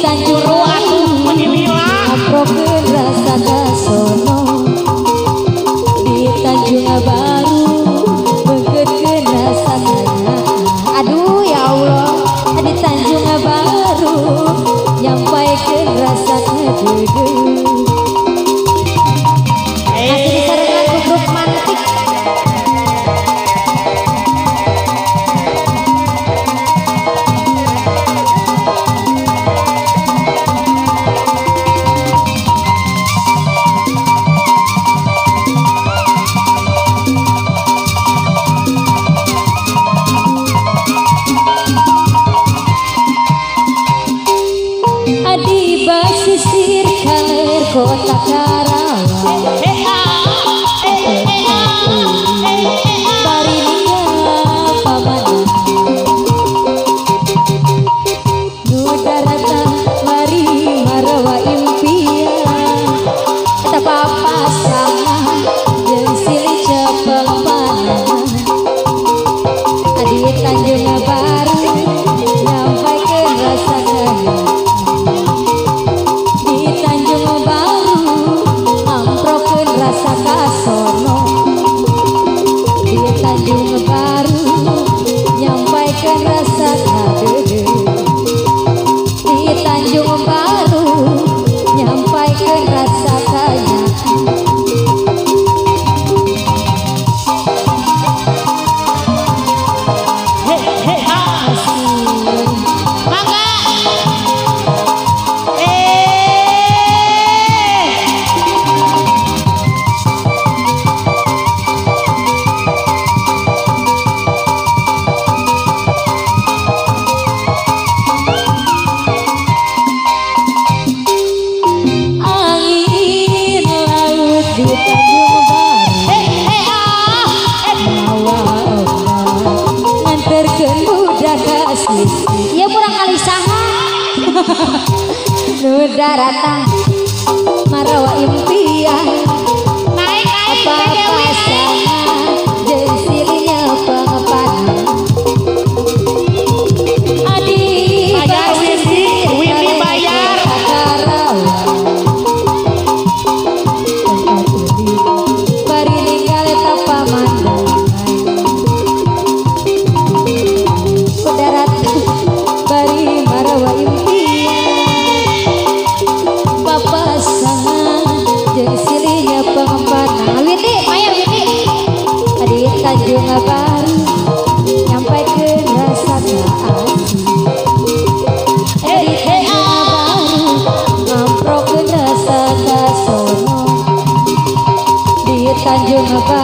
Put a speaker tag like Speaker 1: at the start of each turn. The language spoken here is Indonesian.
Speaker 1: Tanjung
Speaker 2: atuh menilila
Speaker 1: aprokeun rasa kasono di Tanjung Baru beunkeun rasa kaya. Aduh ya Allah di Tanjung Baru nyampaikeun rasa kadeudeung. Masih disarengan ku grup mantik. Adi basisir kaler kota Karawang bari ninggal pamanah nu darata mari marawa impian eta papasangan jeung silih cepeng panah adi Tanjung Baru nyampaikeun rasa kaya. Rasa kasono di Tanjung Baru nyampaikeun rasa kadeudeung. Di Tanjung Baru nyampaikeun rasa kaya. Ya kurang kali saha nu darata marawa impian naik pasangan jeung silih nyepeng panah adi basisir
Speaker 2: Windy bayar
Speaker 1: bari ninggal eta pamandangan darat bari marawa impian papasangan jeung silih nyepeng panah. Windy aya Windy adi Tanjung Baru nyampaikeun rasa kaasih. Edi Tanjung Baru ngamprokeun rasa kasono di Tanjung Baru